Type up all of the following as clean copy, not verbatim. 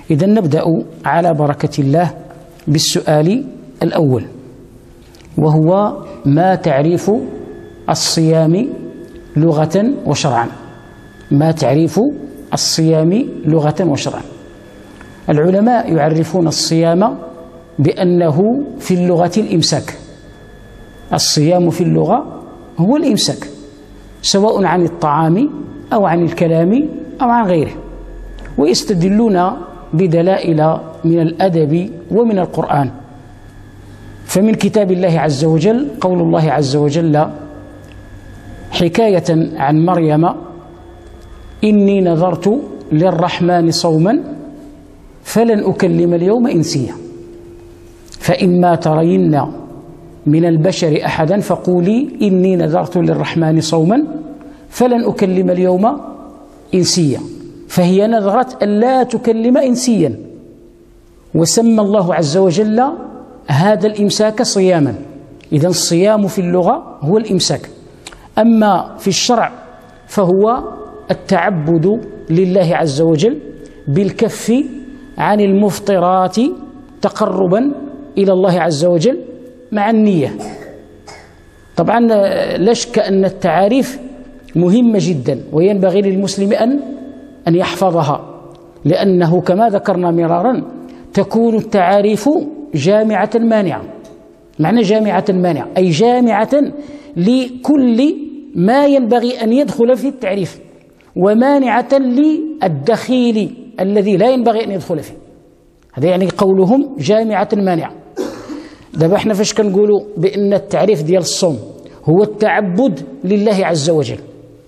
إذا نبدأ على بركة الله بالسؤال الأول، وهو: ما تعريف الصيام لغة وشرعا؟ ما تعريف الصيام لغة وشرعا؟ العلماء يعرفون الصيام بأنه في اللغة الإمساك. الصيام في اللغة هو الإمساك، سواء عن الطعام أو عن الكلام أو عن غيره، ويستدلون بدلائل من الأدب ومن القرآن. فمن كتاب الله عز وجل قول الله عز وجل حكاية عن مريم: إني نذرت للرحمن صوما فلن أكلم اليوم إنسيا، فإما ترين من البشر أحدا فقولي إني نذرت للرحمن صوما فلن أكلم اليوم إنسيا. فهي نذرت أن لا تكلم إنسيا، وسمى الله عز وجل هذا الإمساك صياما. إذن الصيام في اللغة هو الإمساك، أما في الشرع فهو التعبد لله عز وجل بالكف عن المفطرات تقربا إلى الله عز وجل مع النية. طبعا لا شك أن التعاريف مهمة جدا، وينبغي للمسلم أن يحفظها، لأنه كما ذكرنا مرارا تكون التعاريف جامعة مانعة. معنى جامعة مانعة أي جامعة لكل ما ينبغي أن يدخل في التعريف، ومانعة للدخيل الذي لا ينبغي أن يدخل فيه. هذا يعني قولهم جامعة مانعة. دابا احنا فاش كنقولوا بأن التعريف ديال الصوم هو التعبد لله عز وجل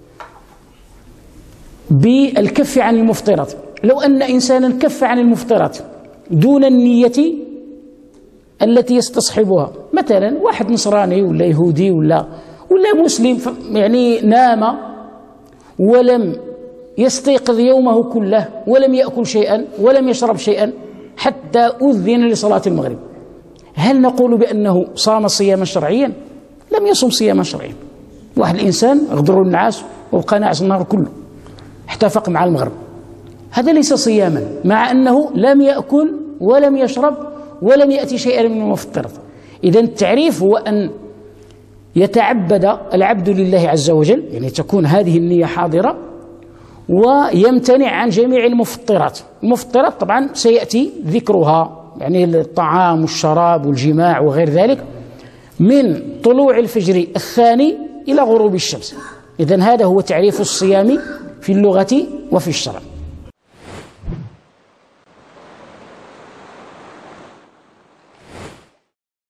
بالكف عن المفطرات. لو أن إنسانا كف عن المفطرات دون النية التي يستصحبها، مثلا واحد نصراني ولا يهودي ولا مسلم، يعني نام ولم يستيقظ يومه كله ولم يأكل شيئا ولم يشرب شيئا حتى أذن لصلاة المغرب، هل نقول بأنه صام صياما شرعيا؟ لم يصم صياما شرعيا. واحد الإنسان غدروا النعاس وبقى ناعس النهار كله حتى فاق مع المغرب، هذا ليس صياما، مع أنه لم يأكل ولم يشرب ولم يأتي شيئا من المفطرات. إذن التعريف هو أن يتعبد العبد لله عز وجل، يعني تكون هذه النية حاضرة، ويمتنع عن جميع المفطرات. المفطرات طبعا سيأتي ذكرها، يعني الطعام والشراب والجماع وغير ذلك، من طلوع الفجر الثاني إلى غروب الشمس. إذن هذا هو تعريف الصيام في اللغة وفي الشرع.